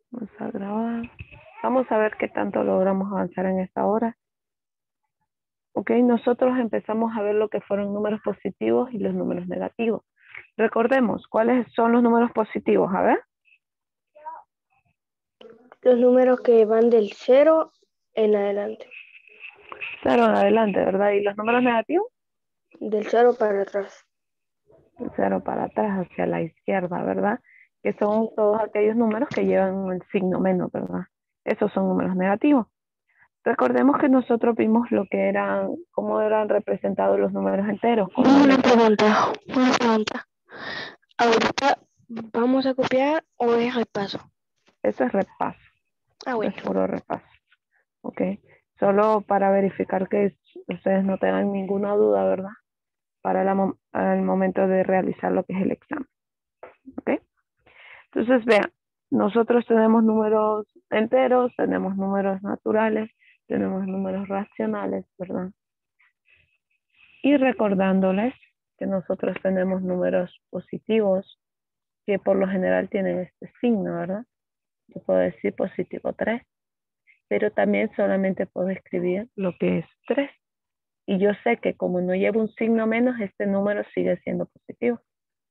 Vamos a grabar. Vamos a ver qué tanto logramos avanzar en esta hora. Ok, nosotros empezamos a ver lo que fueron números positivos y los números negativos. Recordemos, ¿cuáles son los números positivos? A ver. Los números que van del 0 en adelante. 0 en adelante, ¿verdad? ¿Y los números negativos? Del 0 para atrás. 0 para atrás, hacia la izquierda, ¿verdad? Que son todos aquellos números que llevan el signo menos, ¿verdad? Esos son números negativos. Recordemos que nosotros vimos lo que eran, cómo eran representados los números enteros. Una pregunta. ¿Ahorita vamos a copiar o es repaso? Eso es repaso. Bueno. Es puro repaso. Ok. Solo para verificar que ustedes no tengan ninguna duda, ¿verdad? Para el momento de realizar lo que es el examen. Ok. Entonces, vean, nosotros tenemos números enteros, tenemos números naturales, tenemos números racionales, ¿verdad? Y recordándoles que nosotros tenemos números positivos, que por lo general tienen este signo, ¿verdad? Yo puedo decir positivo 3, pero también solamente puedo escribir lo que es 3. Y yo sé que como no lleva un signo menos, este número sigue siendo positivo.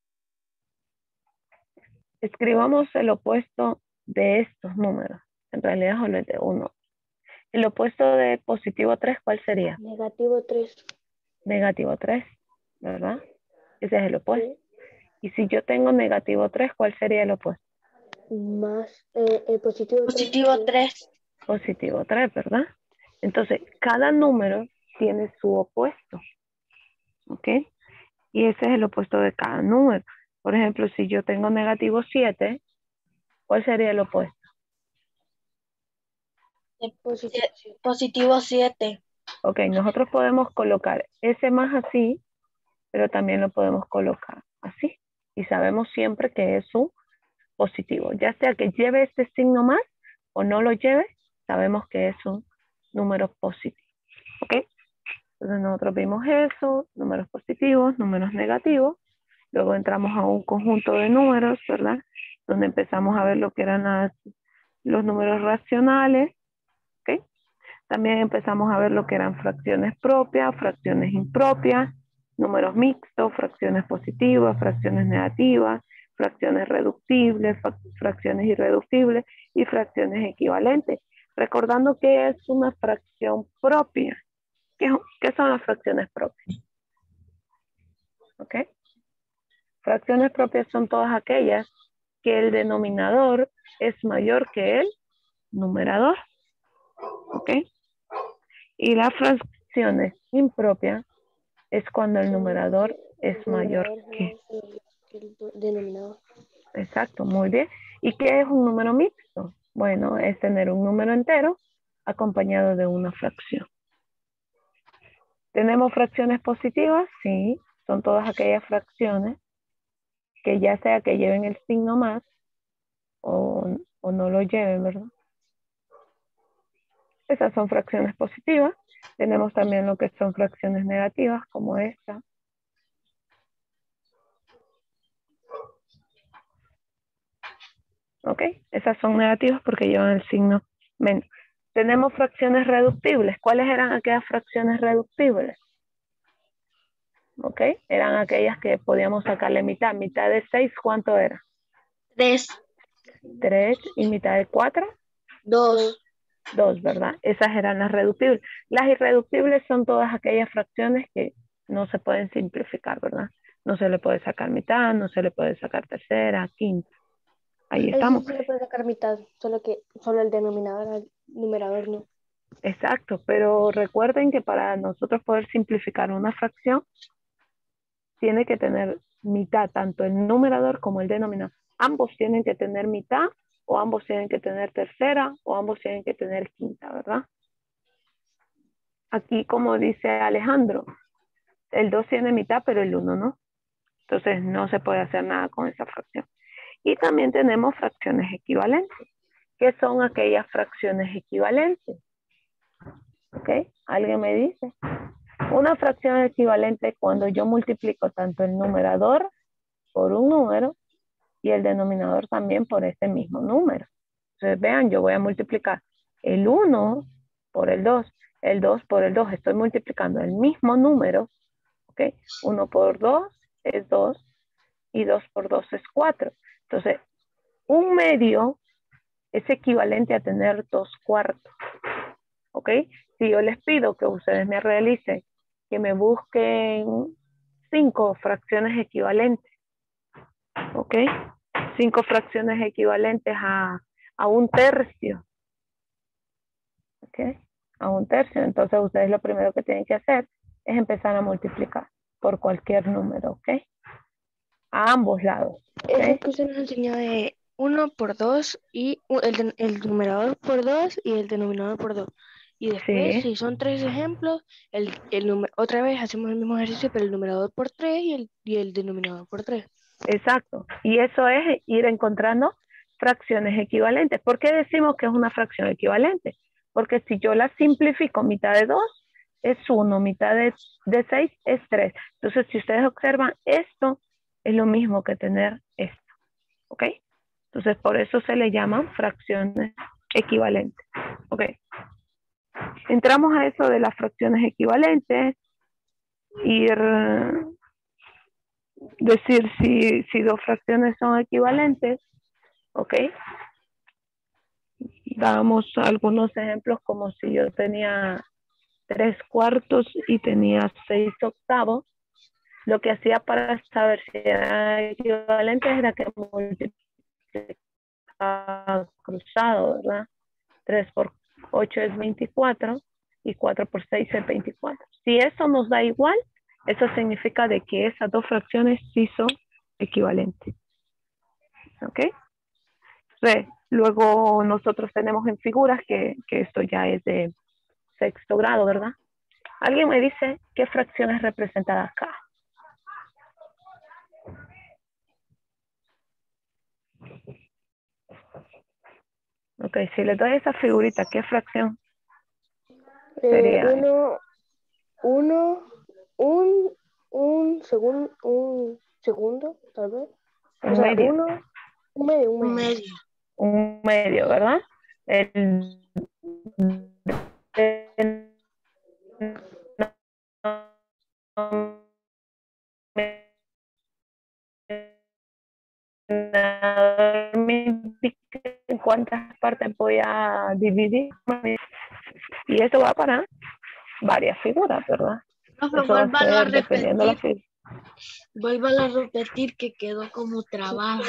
Escribamos el opuesto de estos números. En realidad solo es de 1. El opuesto de positivo 3, ¿cuál sería? Negativo 3. Negativo 3, ¿verdad? Ese es el opuesto. Sí. Y si yo tengo negativo 3, ¿cuál sería el opuesto? Más positivo 3. Positivo 3, ¿verdad? Entonces, cada número tiene su opuesto. ¿Ok? Y ese es el opuesto de cada número. Por ejemplo, si yo tengo negativo 7, ¿cuál sería el opuesto? Positivo 7. Ok, nosotros podemos colocar ese más así, pero también lo podemos colocar así. Y sabemos siempre que es un positivo. Ya sea que lleve este signo más o no lo lleve, sabemos que es un número positivo. ¿Ok? Entonces nosotros vimos eso, números positivos, números negativos. Luego entramos a un conjunto de números, ¿verdad? Donde empezamos a ver lo que eran los números racionales. ¿Ok? También empezamos a ver lo que eran fracciones propias, fracciones impropias, números mixtos, fracciones positivas, fracciones negativas, fracciones reductibles, fracciones irreductibles y fracciones equivalentes. Recordando que es una fracción propia. ¿Qué son las fracciones propias? ¿Ok? Fracciones propias son todas aquellas que el denominador es mayor que el numerador. ¿Ok? Y las fracciones impropias es cuando el numerador es mayor que el denominador. Exacto, muy bien. ¿Y qué es un número mixto? Bueno, es tener un número entero acompañado de una fracción. ¿Tenemos fracciones positivas? Sí, son todas aquellas fracciones que ya sea que lleven el signo más o no lo lleven, ¿verdad? Esas son fracciones positivas. Tenemos también lo que son fracciones negativas, como esta. ¿Ok? Esas son negativas porque llevan el signo menos. Tenemos fracciones reductibles. ¿Cuáles eran aquellas fracciones reductibles? ¿Ok? Eran aquellas que podíamos sacarle mitad. Mitad de 6, ¿cuánto era? 3. 3 y mitad de 4, 2. 2, ¿verdad? Esas eran las reductibles. Las irreductibles son todas aquellas fracciones que no se pueden simplificar, ¿verdad? No se le puede sacar mitad, no se le puede sacar tercera, quinta. Ahí estamos. Sí se le puede sacar mitad, solo el denominador, el numerador no. Exacto, pero recuerden que para nosotros poder simplificar una fracción, tiene que tener mitad, tanto el numerador como el denominador. Ambos tienen que tener mitad, o ambos tienen que tener tercera, o ambos tienen que tener quinta, ¿verdad? Aquí, como dice Alejandro, el 2 tiene mitad, pero el 1 no. Entonces, no se puede hacer nada con esa fracción. Y también tenemos fracciones equivalentes. ¿Qué son aquellas fracciones equivalentes? ¿Ok? ¿Alguien me dice? Una fracción equivalente cuando yo multiplico tanto el numerador por un número y el denominador también por ese mismo número. Entonces, vean, yo voy a multiplicar el 1 por el 2 por el 2. Estoy multiplicando el mismo número, ¿ok? 1 por 2 es 2 y 2 por 2 es 4. Entonces, 1/2 es equivalente a tener 2/4, ¿ok? Si yo les pido que ustedes me realicen, que me busquen 5 fracciones equivalentes, ¿ok? 5 fracciones equivalentes a 1/3, ¿ok? A 1/3. Entonces ustedes lo primero que tienen que hacer es empezar a multiplicar por cualquier número, ¿ok? A ambos lados, Eso ¿ok? que usted nos enseñó de 1 por 2 y el numerador por 2 y el denominador por 2. Y después, Sí, si son 3 ejemplos, otra vez hacemos el mismo ejercicio, pero el numerador por 3 y el denominador por 3. exacto. Y eso es ir encontrando fracciones equivalentes. ¿Por qué decimos que es una fracción equivalente? Porque si yo la simplifico, mitad de 2 es 1, mitad de 6 es 3. Entonces, si ustedes observan, esto es lo mismo que tener esto, ¿ok? Entonces, por eso se le llaman fracciones equivalentes, ¿ok? Entramos a eso de las fracciones equivalentes, ir decir si dos fracciones son equivalentes, ¿ok? Damos algunos ejemplos como si yo tenía 3/4 y tenía 6/8. Lo que hacía para saber si eran equivalentes era que multiplicaba cruzado, ¿verdad? 3 por 8 es 24 y 4 por 6 es 24. Si eso nos da igual, eso significa de que esas dos fracciones sí son equivalentes. ¿Ok? Luego nosotros tenemos en figuras que esto ya es de sexto grado, ¿verdad? ¿Alguien me dice qué fracción es representada acá? Ok, si le doy esa figurita, ¿qué fracción sería? Un segundo, tal vez. O Un sea, medio. un medio. Un medio, ¿verdad? El en cuántas partes voy a dividir y eso va para varias figuras, ¿verdad? Profe, Eso va a ser dependiendo de la figura. vuélvala a repetir que quedó como trabado.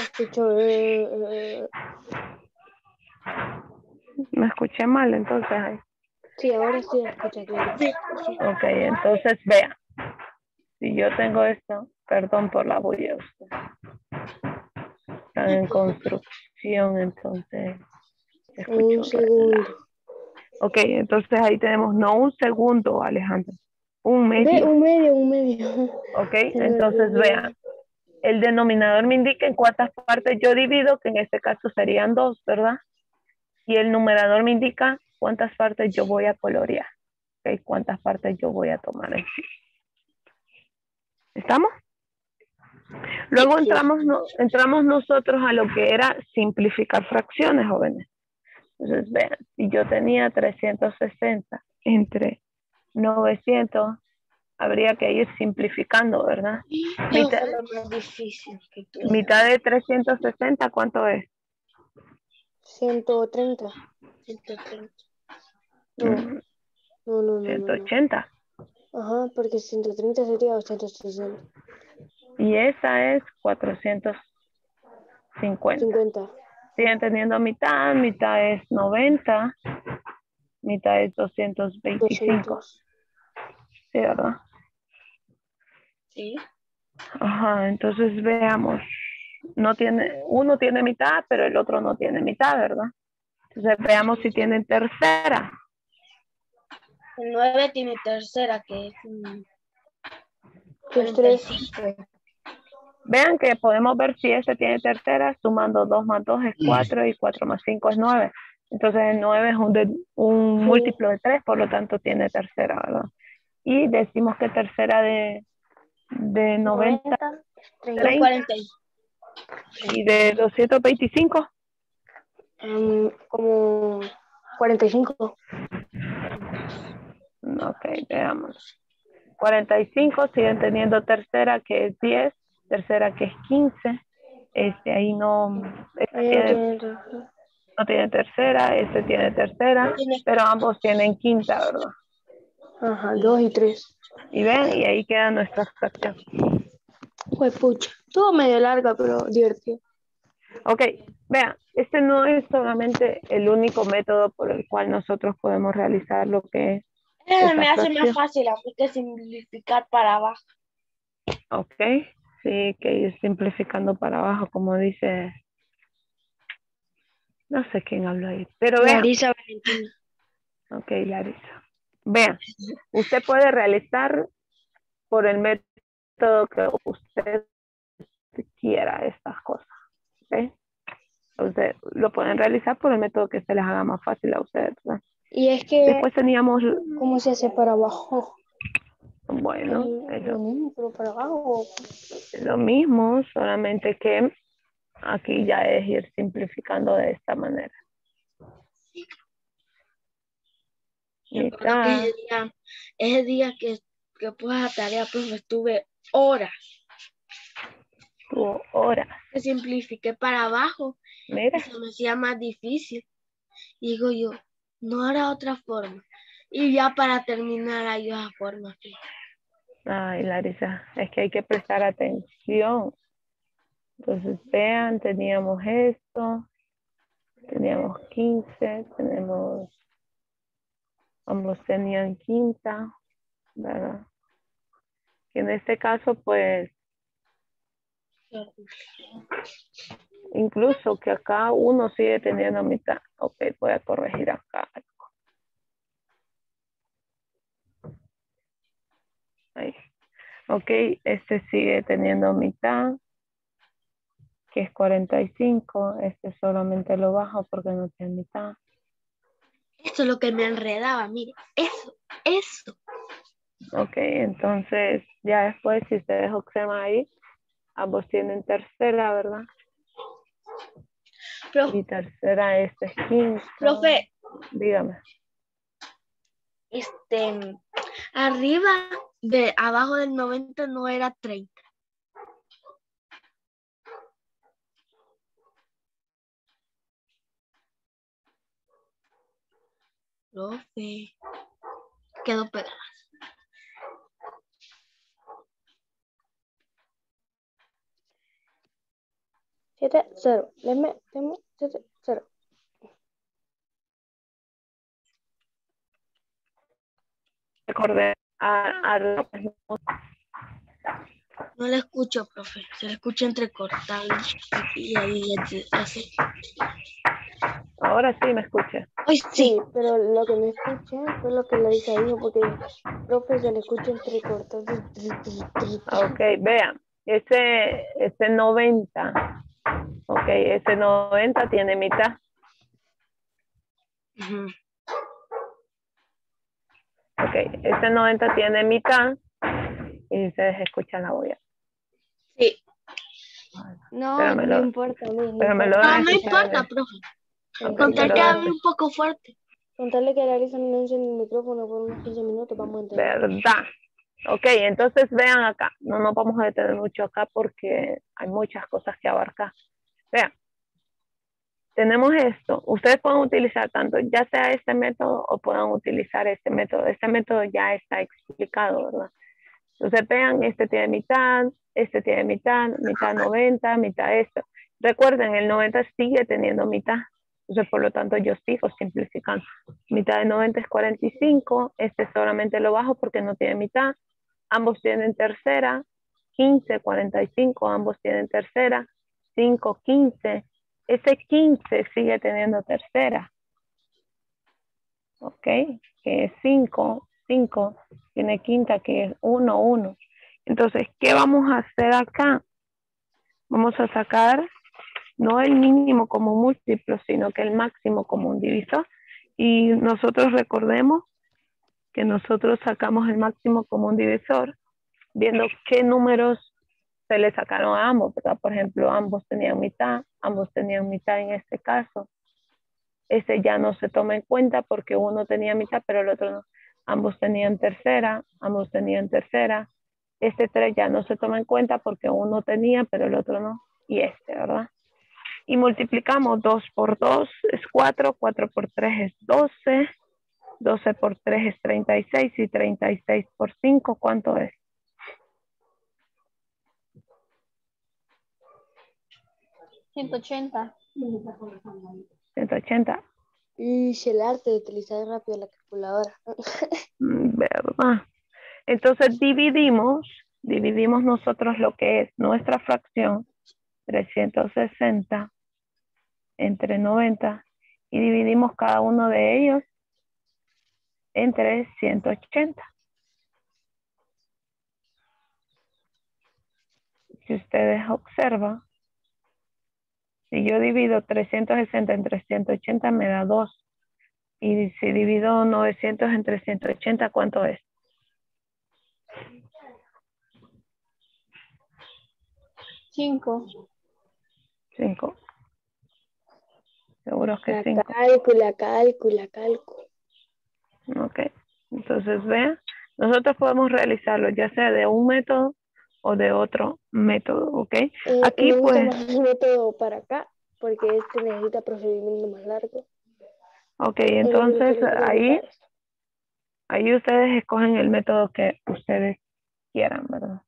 Me escuché mal, entonces. Ahí. Sí, ahora sí escucha claro. Ok, entonces vea. Si yo tengo esto, perdón por la bulla, están en construcción, entonces se escucha Un un segundo. relajo. Ok, entonces ahí tenemos no un segundo, Alejandro, un Ve, medio. un medio. Ok, Se me entonces olvidó. vean, el denominador me indica en cuántas partes yo divido, que en este caso serían 2, ¿verdad? Y el numerador me indica cuántas partes yo voy a colorear, ¿ok? Cuántas partes yo voy a tomar en sí. ¿Estamos? Luego entramos nosotros a lo que era simplificar fracciones, jóvenes. Entonces, vean, si yo tenía 360 entre 900, habría que ir simplificando, ¿verdad? Eso fue lo más difícil que tuve. Mitad de 360, ¿cuánto es? 130. 130. No, no. 180. Ajá, porque 130 sería 860. Y esa es 450. 50. Siguen teniendo mitad es 90, mitad es 225. 200. Sí, ¿verdad? Sí. Ajá, entonces veamos. Uno tiene mitad, pero el otro no tiene mitad, ¿verdad? Entonces veamos si tienen tercera. El 9 tiene tercera, que es Que es 3. 45. Vean que podemos ver si este tiene tercera, sumando 2 más 2 es 4 y 4 más 5 es 9. Entonces el 9 es un múltiplo de 3, por lo tanto tiene tercera, ¿verdad? Y decimos que tercera de 90, 30 40. y de 225. Como 45. Ok, veamos. 45 siguen teniendo tercera que es 10, tercera que es 15. Ahí no, Ahí no tiene tercera. no tiene tercera, tiene tercera, Tiene- pero ambos tienen quinta, ¿verdad? Ajá, 2 y 3. Y ven, y ahí queda nuestra fracción. Pues pucha, estuvo medio larga, pero divertido. Ok, vean, este no es solamente el único método por el cual nosotros podemos realizar lo que es esa Me hace más fracción. fácil, así que simplificar para abajo. Ok, sí, que ir simplificando para abajo, como dice, no sé quién habló ahí, pero vean, Larisa Valentina. ok, Larisa. Vean, usted puede realizar por el método que usted quiera estas cosas, ¿ok? Entonces, lo pueden realizar por el método que se les haga más fácil a ustedes, ¿verdad? Y es que, Después teníamos, ¿cómo se hace para abajo? bueno, Lo mismo, pero para abajo. es lo mismo, solamente que aquí ya es ir simplificando de esta manera. Me acuerdo que ese día que puse la tarea, pues estuve horas. Tuvo horas. Que simplifiqué para abajo Mira, y se me hacía más difícil. Y digo yo, no hará otra forma. Y ya para terminar hay otra forma. ay, Larisa, es que hay que prestar atención. Entonces, vean, teníamos esto, teníamos 15, ambos tenían quinta, ¿verdad? Y en este caso, pues, incluso que acá uno sigue teniendo mitad. Ok, voy a corregir acá. Ahí. Ok, este sigue teniendo mitad, que es 45. Este solamente lo bajo porque no tiene mitad. Esto es lo que me enredaba, mire. Eso. Ok, entonces ya después si ustedes observan ahí, ambos tienen tercera, ¿verdad? Profe, Y tercera, este es quinta. profe, Dígame. arriba de abajo del 90 no era 30. Profe, quedó pegada. 7-0. Deme 7-0. Recordé No le escucho, profe. Se le escucha entrecortado y ahí así. ahora sí me escucha. Ay, sí. Sí, pero lo que me escuché fue lo que Larisa dijo, porque profe se le escucha entrecortado. Ok, vean, ese 90, ok, ese 90 tiene mitad. Ujú. Ok, ese 90 tiene mitad y ustedes escuchan la voz. Sí. No, Pero me no lo, importa, a mí, no pero me lo importa. van a No escuchar. importa, profe. Ok, Con tal pero que hable un poco fuerte. Contarle que Larisa no enciende el micrófono por unos 15 minutos, vamos a entender. ¿verdad? Ok, entonces vean acá. No nos vamos a detener mucho acá porque hay muchas cosas que abarcar. Vean, tenemos esto. Ustedes pueden utilizar tanto ya sea este método o puedan utilizar este método. Este método ya está explicado, ¿verdad? Entonces vean, este tiene mitad, mitad 90, mitad esto. Recuerden, el 90 sigue teniendo mitad. Entonces, por lo tanto, yo sigo simplificando. Mitad de 90 es 45. Este solamente lo bajo porque no tiene mitad. Ambos tienen tercera. 15, 45. Ambos tienen tercera. 5, 15. Ese 15 sigue teniendo tercera. ¿Ok? Que es 5, 5. Tiene quinta que es 1, 1. Entonces, ¿qué vamos a hacer acá? Vamos a sacar no el mínimo como múltiplo, sino que el máximo como un divisor. Y nosotros recordemos que nosotros sacamos el máximo como un divisor, viendo qué números se le sacaron a ambos, ¿verdad? Por ejemplo, ambos tenían mitad en este caso. Este ya no se toma en cuenta porque uno tenía mitad, pero el otro no. Ambos tenían tercera, ambos tenían tercera. Este 3 ya no se toma en cuenta porque uno tenía, pero el otro no. Y este, ¿verdad? Y multiplicamos 2 por 2 es 4, 4 por 3 es 12, 12 por 3 es 36 y 36 por 5, ¿cuánto es? 180. 180, Y el arte de utilizar rápido la calculadora. ¿verdad? Entonces dividimos nosotros lo que es nuestra fracción, 360 entre 90, y dividimos cada uno de ellos entre 180. Si ustedes observan, si yo divido 360 entre 180 me da 2. Y si divido 900 entre 180, ¿cuánto es? 5. 5. Seguro que 5. Cálcula. Ok. Entonces, vean, nosotros podemos realizarlo ya sea de un método o de otro método, ¿ok? Aquí Me gusta pues, más el método para acá, porque este necesita procedimiento más largo. ok, Es lo único que entonces le quiero ahí evitar. ustedes escogen el método que ustedes quieran, ¿verdad?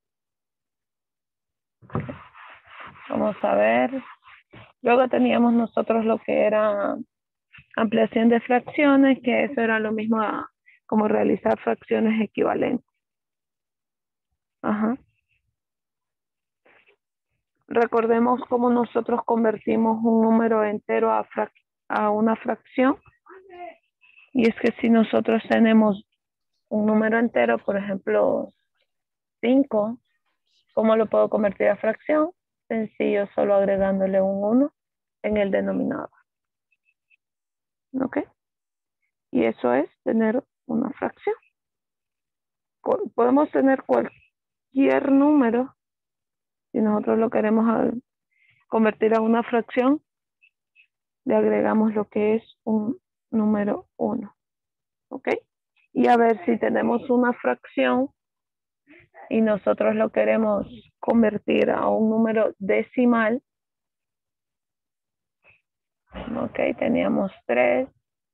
Vamos a ver. Luego teníamos nosotros lo que era ampliación de fracciones, que eso era lo mismo como realizar fracciones equivalentes. Ajá. Recordemos cómo nosotros convertimos un número entero a una fracción. Y es que si nosotros tenemos un número entero, por ejemplo, 5, ¿cómo lo puedo convertir a fracción? Sencillo, solo agregándole un 1 en el denominador. ¿Ok? Y eso es tener una fracción. Podemos tener cualquier número. Si nosotros lo queremos convertir a una fracción, le agregamos lo que es un número 1. ¿Ok? Y a ver si tenemos una fracción y nosotros lo queremos convertir a un número decimal. Ok, teníamos 3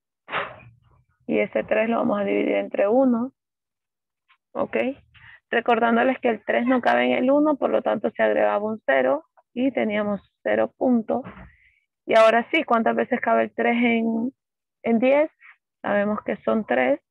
y ese 3 lo vamos a dividir entre 1. Ok, recordándoles que el 3 no cabe en el 1, por lo tanto se agregaba un 0 y teníamos 0 puntos. Y ahora sí, ¿cuántas veces cabe el 3 en 10? Sabemos que son 3.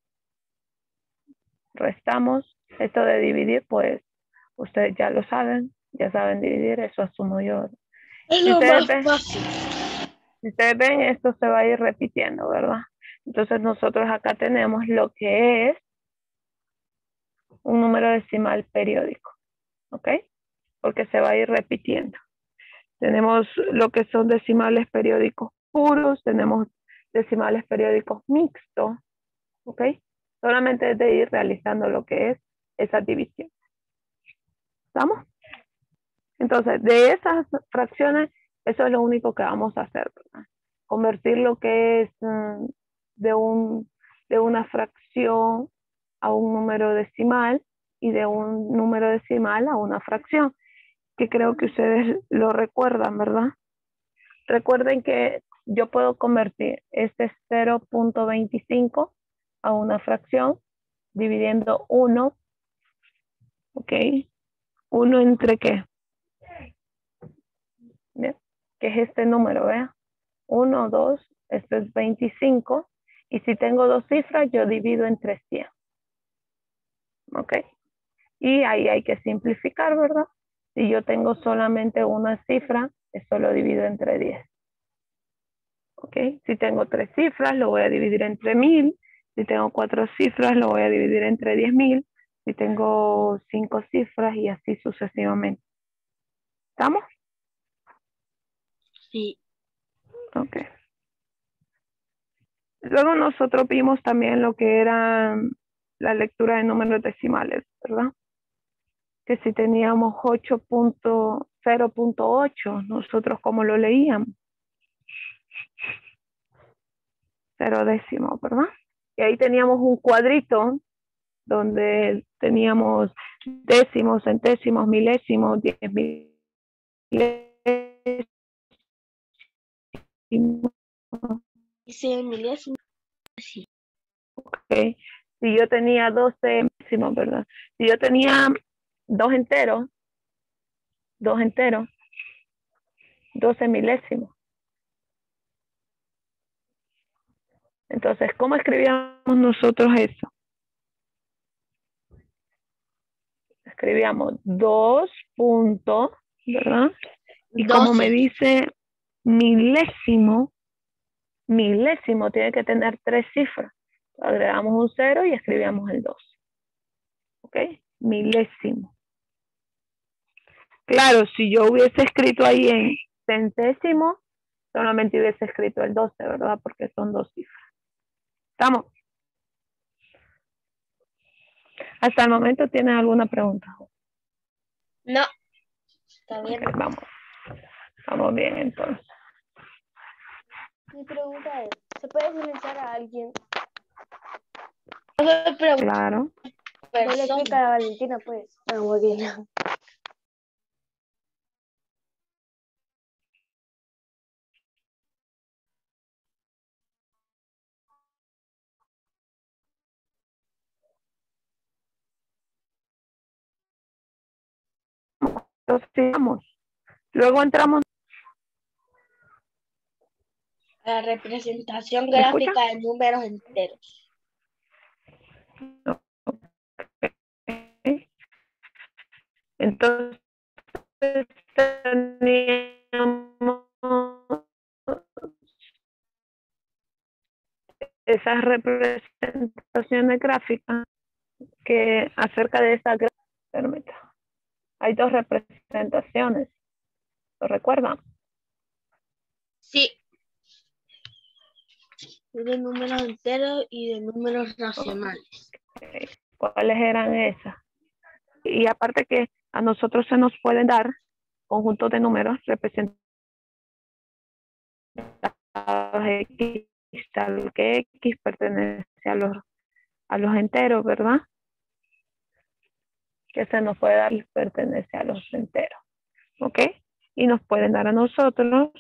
Restamos. Esto de dividir, pues ustedes ya lo saben, ya saben dividir, eso asumo yo. Es Si lo ustedes más fácil. ven, esto se va a ir repitiendo, ¿verdad? Entonces nosotros acá tenemos lo que es un número decimal periódico, ¿ok? Porque se va a ir repitiendo. Tenemos lo que son decimales periódicos puros, tenemos decimales periódicos mixtos, ¿ok? Solamente es de ir realizando lo que es esa división. ¿Estamos? Entonces, de esas fracciones, eso es lo único que vamos a hacer, ¿verdad? Convertir lo que es de una fracción a un número decimal y de un número decimal a una fracción, que creo que ustedes lo recuerdan, ¿verdad? Recuerden que yo puedo convertir este 0.25 a una fracción dividiendo 1, ¿ok? 1 entre qué? ¿Bien? Que es este número, ¿vea? 1, 2, esto es 25. Y si tengo dos cifras, yo divido entre 100. ¿Ok? Y ahí hay que simplificar, ¿verdad? Si yo tengo solamente una cifra, esto lo divido entre 10. ¿Ok? Si tengo 3 cifras, lo voy a dividir entre 1000. Si tengo 4 cifras, lo voy a dividir entre 10.000. Si tengo 5 cifras y así sucesivamente. ¿Estamos? Sí. Ok. Luego nosotros vimos también lo que era la lectura de números decimales, ¿verdad? Que si teníamos 0.8, nosotros ¿cómo lo leíamos? 0 décimos, ¿verdad? Y ahí teníamos un cuadrito donde teníamos décimos, centésimos, milésimos, 10 milésimos. Y 100 milésimos. Okay. Si yo tenía 12 décimos, ¿verdad? Si yo tenía dos enteros, 12 milésimos. Entonces, ¿cómo escribíamos nosotros eso? Escribíamos 2 puntos, ¿verdad? Y como me 12. dice milésimo, milésimo tiene que tener 3 cifras. Agregamos un 0 y escribíamos el 2. ¿Ok? Milésimo. Claro, si yo hubiese escrito ahí en centésimo, solamente hubiese escrito el 12, ¿verdad? Porque son 2 cifras. ¿Estamos? Hasta el momento, ¿tienen alguna pregunta? No. Está bien. Okay, vamos. Vamos bien, entonces. Mi pregunta es, ¿se puede silenciar a alguien? Claro. Dale clic a Valentina, pues. Ah, muy bien. Entonces, sigamos. Luego entramos. La representación ¿Me escucha? gráfica de números enteros. Okay. Entonces, teníamos esas representaciones gráficas que acerca de esa gráfica, hay dos representaciones, ¿lo recuerdan? Sí. De números enteros y de números racionales. Okay. ¿Cuáles eran esas? Y aparte que a nosotros se nos pueden dar conjuntos de números representados X, tal que X pertenece a los enteros, ¿verdad? Que se nos puede dar y pertenece a los enteros, ¿ok? Y nos pueden dar a nosotros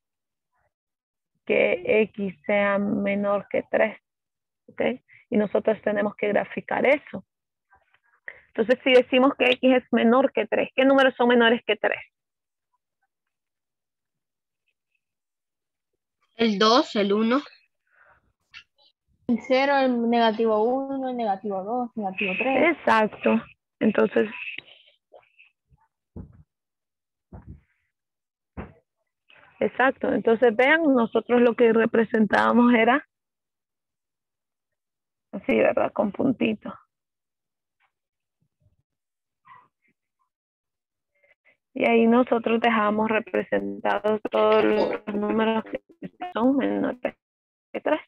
que X sea menor que 3, ¿ok? Y nosotros tenemos que graficar eso. Entonces, si decimos que X es menor que 3, ¿qué números son menores que 3? El 2, el 1. El 0, el negativo 1, el negativo 2, negativo 3. Exacto. Entonces, exacto. Entonces, vean, nosotros lo que representábamos era así, ¿verdad? Con puntitos. Y ahí nosotros dejamos representados todos los números que son menores que 3.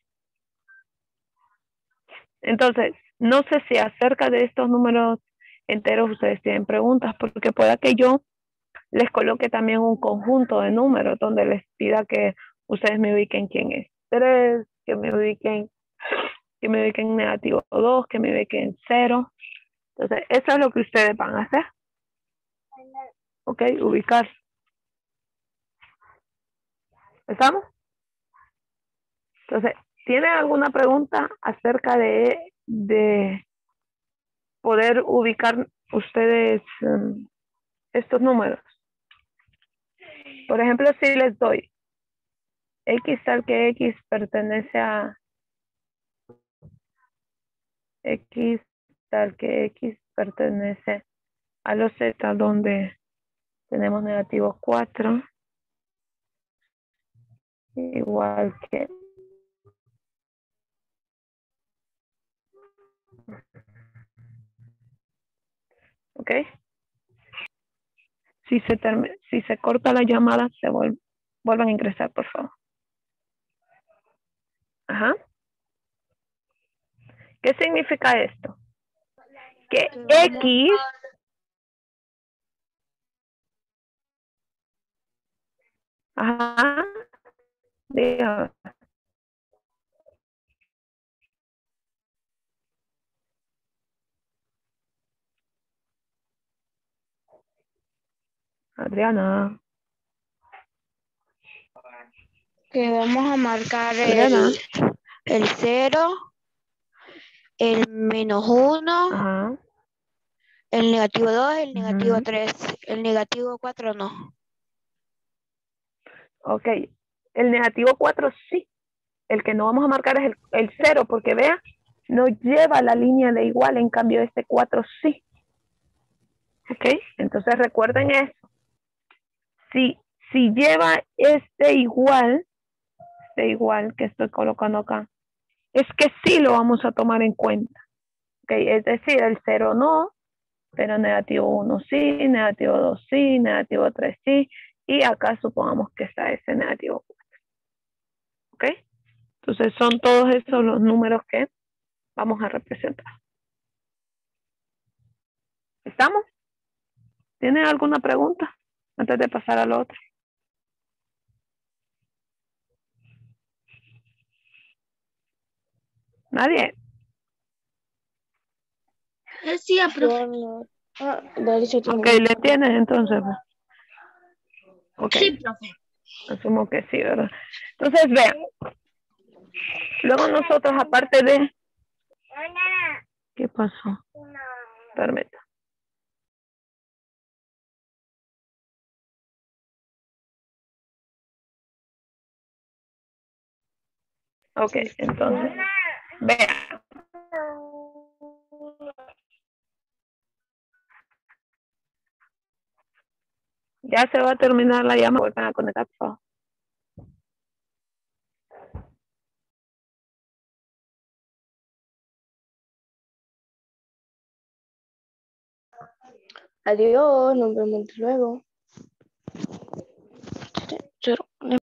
Entonces, no sé si acerca de estos números enteros ustedes tienen preguntas, porque pueda que yo les coloque también un conjunto de números donde les pida que ustedes me ubiquen quién es 3, que me ubiquen negativo 2, que me ubiquen 0. Entonces, eso es lo que ustedes van a hacer. Ok, ubicar. ¿Estamos? Entonces, ¿tienen alguna pregunta acerca de poder ubicar ustedes estos números? Por ejemplo, si les doy X tal que X pertenece a X tal que X pertenece a los Z, donde tenemos negativo 4, igual que ¿ok? Si se corta la llamada, vuelvan a ingresar, por favor. Ajá. ¿Qué significa esto? Que X, ajá, dígame. Adriana. Que vamos a marcar Adriana. el 0, el -1, Ajá. el -2, el Ujú. -3, el -4 no. Ok. El -4 sí. El que no vamos a marcar es el 0, porque vea, no lleva la línea de igual, en cambio este 4 sí. Ok. Entonces recuerden eso. Si lleva este igual que estoy colocando acá, es que sí lo vamos a tomar en cuenta. Okay, es decir, el 0 no, pero -1 sí, -2 sí, -3 sí, y acá supongamos que está ese -4. ¿Ok? Entonces son todos esos los números que vamos a representar. ¿Estamos? ¿Tienen alguna pregunta antes de pasar a lo otro? ¿Nadie? Sí, profe. Ok, ¿le tienes entonces? Ok, Sí, profe. asumo que sí, ¿verdad? Entonces, vean. Luego nosotros, aparte de... ¿Qué pasó? Permita. Ok, entonces, vean. Ya se va a terminar la llamada. Vuelvan a conectar, por favor. Adiós, nos vemos luego.